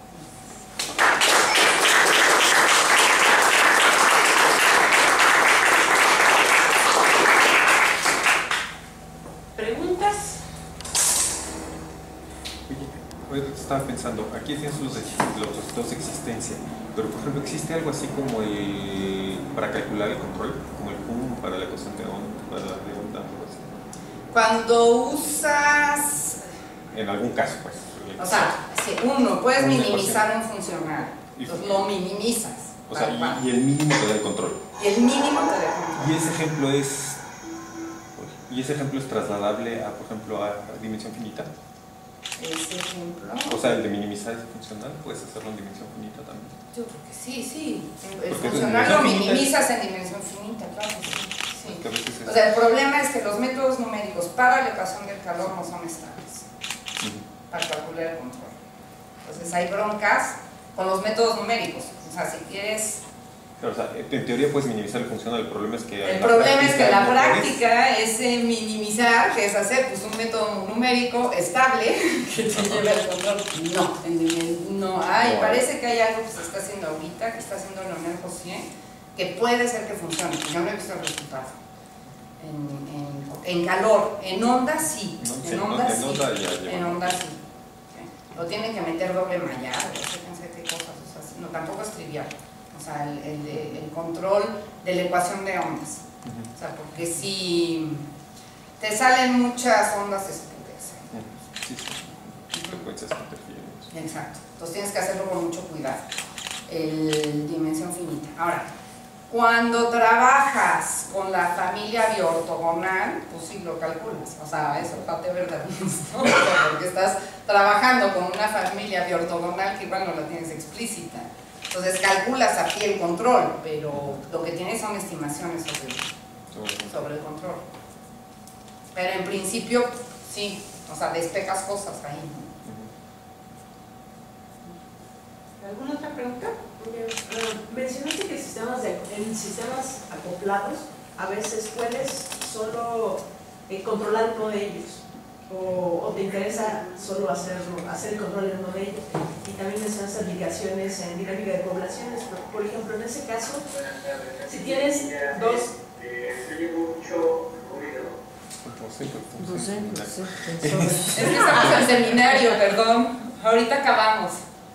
[SPEAKER 2] ¿Preguntas?
[SPEAKER 3] Oye, estaba pensando, aquí tienes los resultados de existencia, pero por ejemplo, ¿existe algo así como para calcular el control, como el QUM para la ecuación de onda, para la de onda, algo así?
[SPEAKER 1] Cuando usas,
[SPEAKER 3] En algún caso, pues.
[SPEAKER 1] o sea, si uno, puedes minimizar un funcional, entonces lo minimizas.
[SPEAKER 3] O sea, y el mínimo te da el control.
[SPEAKER 1] Y el mínimo te da el control.
[SPEAKER 3] Y ese ejemplo es trasladable a, por ejemplo, a dimensión finita.
[SPEAKER 1] Ese ejemplo.
[SPEAKER 3] O sea, el de minimizar ese funcional, puedes hacerlo en dimensión finita también.
[SPEAKER 1] Yo creo que sí, sí. El
[SPEAKER 3] Porque
[SPEAKER 1] funcional lo minimizas en dimensión finita, claro que sí. Sí. O sea, el problema es que los métodos numéricos para la ecuación del calor no son estables para calcular el control. Entonces hay broncas con los métodos numéricos. O sea, si quieres...
[SPEAKER 3] Claro, o sea, en teoría puedes minimizar el funcional, el problema es que...
[SPEAKER 1] El problema es que la práctica es minimizar, que es hacer pues, un método numérico estable que te lleve al control. No, no hay. Parece que hay algo que se está haciendo ahorita, que está haciendo Leonel Rossier, que puede ser que funcione, yo no he visto el resultado. En calor, en onda sí, en onda sí, en onda sí. Lo tienen que meter doble mallado, fíjense qué cosas, o sea, no, tampoco es trivial. O sea, el control de la ecuación de ondas. O sea, porque si te salen muchas ondas espurias.
[SPEAKER 3] Sí, sí. Frecuencias que interfieren.
[SPEAKER 1] Exacto. Entonces tienes que hacerlo con mucho cuidado. Dimensión finita. Ahora, cuando trabajas con la familia biortogonal, pues sí lo calculas. O sea, eso parte verdad, ¿no? Porque estás trabajando con una familia biortogonal que igual no la tienes explícita. Entonces calculas aquí el control, pero lo que tienes son estimaciones sobre el control. Pero en principio, sí, o sea, despejas cosas ahí, ¿no?
[SPEAKER 2] ¿Alguna otra pregunta?
[SPEAKER 4] Mencionaste que en sistemas acoplados a veces puedes solo controlar uno de ellos o te interesa solo hacer el control en uno de ellos, y también mencionaste aplicaciones en dinámica de poblaciones. Por ejemplo, en ese caso, si tienes dos...
[SPEAKER 1] Es que estamos en seminario, perdón, ahorita acabamos.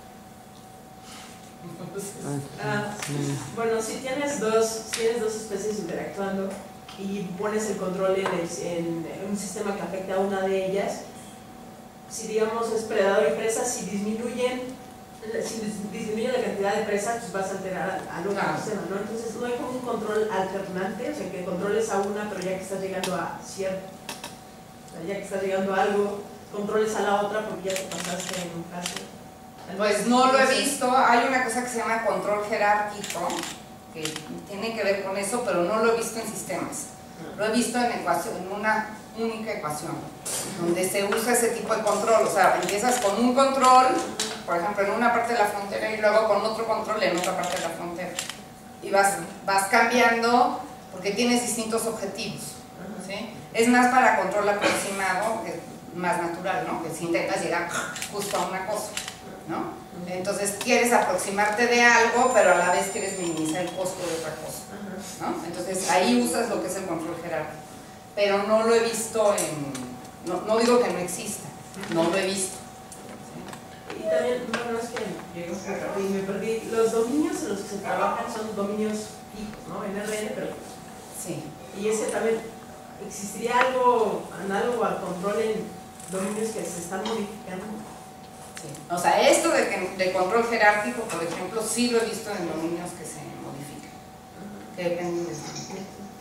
[SPEAKER 4] Bueno, si tienes dos especies interactuando y pones el control en un sistema que afecta a una de ellas, si digamos es predador y presa, si disminuye la cantidad de presa, pues vas a alterar al otro sistema, ¿no? Entonces no hay como un control alternante, o sea, que controles a una, pero ya que estás llegando a cierto, o sea, ya que estás llegando a algo, controles a la otra porque ya te pasaste en un caso.
[SPEAKER 1] Pues no lo he visto. Hay una cosa que se llama control jerárquico, que tiene que ver con eso, pero no lo he visto en sistemas. Lo he visto en una única ecuación, donde se usa ese tipo de control. O sea, empiezas con un control, por ejemplo, en una parte de la frontera, y luego con otro control en otra parte de la frontera. Y vas cambiando porque tienes distintos objetivos, ¿sí? Es más para control aproximado, que es más natural, ¿no? Que si intentas llegar justo a una cosa, ¿no? Entonces quieres aproximarte de algo, pero a la vez quieres minimizar el costo de otra cosa, ¿no? Entonces ahí usas lo que es el control jerárquico, pero no lo he visto no digo que no exista, no lo he visto.
[SPEAKER 4] Y también, bueno, es que llegué un poco rápido y me perdí. Los dominios en los que se trabajan son dominios fijos, ¿no? En RN, pero
[SPEAKER 1] sí.
[SPEAKER 4] Y ese también, ¿existiría algo análogo al control en dominios que se están modificando?
[SPEAKER 1] Sí. O sea, esto de control jerárquico, por ejemplo, sí lo he visto en dominios que se modifican, que dependen de eso.